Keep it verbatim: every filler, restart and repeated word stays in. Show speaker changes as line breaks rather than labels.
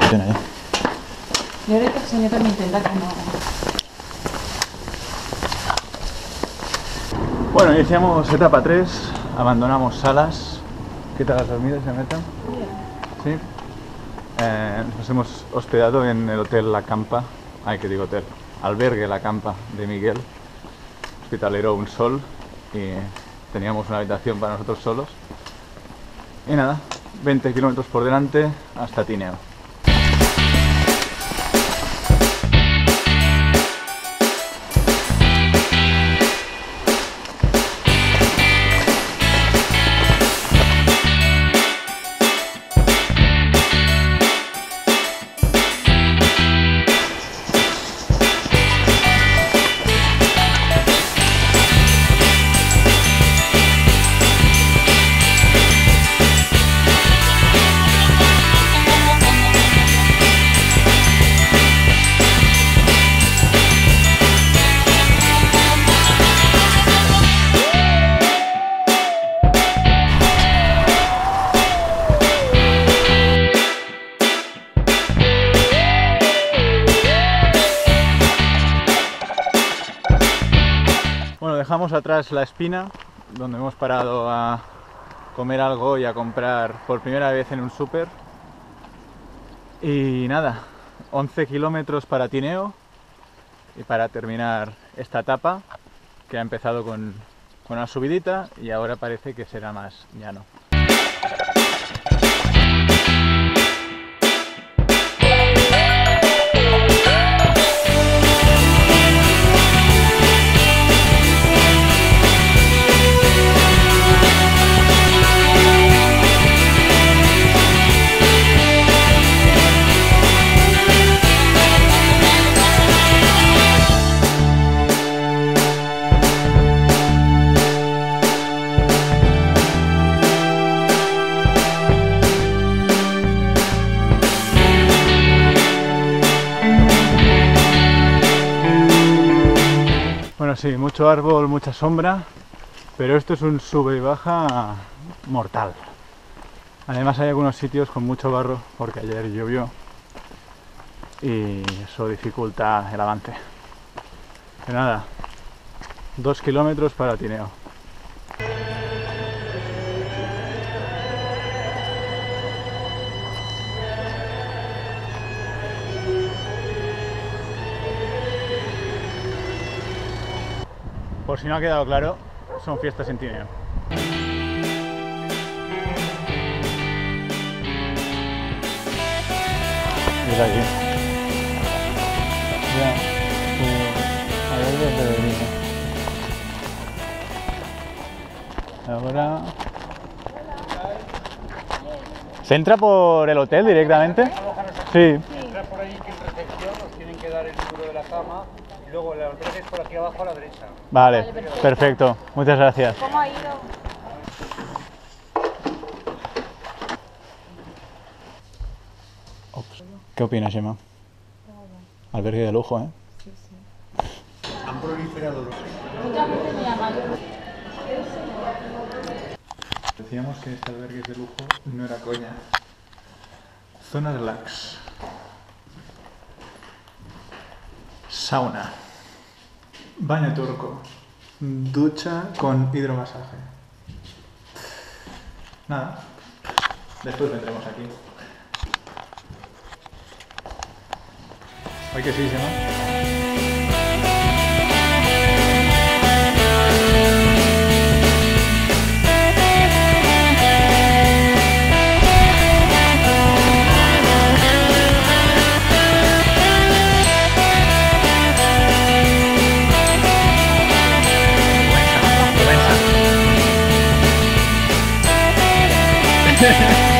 funciona ya.
Yo creo que el señor también intenta que no...
Bueno, iniciamos etapa tres, abandonamos Salas. ¿Qué tal has dormido, señor Meta? Sí. Eh, nos hemos hospedado en el Hotel La Campa, ay, que digo hotel, albergue La Campa de Miguel, hospitalero Un Sol, y teníamos una habitación para nosotros solos. Y nada, veinte kilómetros por delante hasta Tineo. Bueno, dejamos atrás La Espina, donde hemos parado a comer algo y a comprar por primera vez en un súper. Y nada, once kilómetros para Tineo y para terminar esta etapa, que ha empezado con, con una subidita y ahora parece que será más llano. Bueno, sí, mucho árbol, mucha sombra, pero esto es un sube y baja mortal. Además hay algunos sitios con mucho barro porque ayer llovió y eso dificulta el avance. Pero nada, dos kilómetros para Tineo. Por si no ha quedado claro, son fiestas en Tineo. Mira aquí. Ya, a ver desde venir. Ahora... ¿Se entra por el hotel directamente? Sí.
Entra por ahí que en recepción os tienen que dar el número de la cama y luego la entrada es por aquí abajo a la derecha.
Vale, perfecto. Muchas gracias.
¿Cómo ha ido?
Ops. ¿Qué opinas, Gemma? Albergue de lujo, ¿eh?
Sí, sí.
Han proliferado los...
Mucha gente me llama.
Decíamos que este albergue de lujo no era coña. Zona relax. Sauna. Baño turco. Ducha con hidromasaje. Nada. Después vendremos aquí. Ay que sí, ¿no?
Comienza.